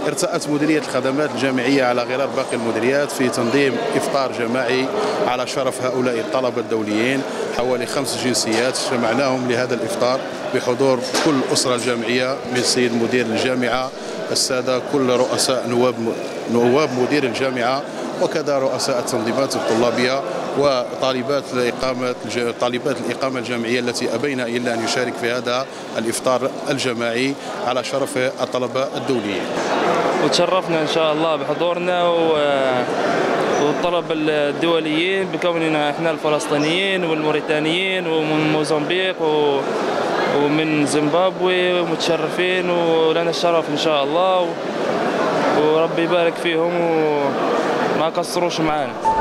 ارتأت مديرية الخدمات الجامعية على غرار باقي المديريات في تنظيم إفطار جماعي على شرف هؤلاء الطلبة الدوليين، حوالي 5 جنسيات جمعناهم لهذا الإفطار بحضور كل الأسرة الجامعية من السيد مدير الجامعة، السادة كل رؤساء نواب مدير الجامعة، وكذا رؤساء التنظيمات الطلابية وطالبات الإقامة الجامعية التي أبين إلا أن يشارك في هذا الإفطار الجماعي على شرف الطلبة الدوليين. وتشرفنا إن شاء الله بحضورنا والطلبة الدوليين بكوننا احنا الفلسطينيين والموريتانيين ومن موزمبيق ومن زيمبابوي متشرفين، ولنا الشرف إن شاء الله، وربي يبارك فيهم وما قصروش معانا.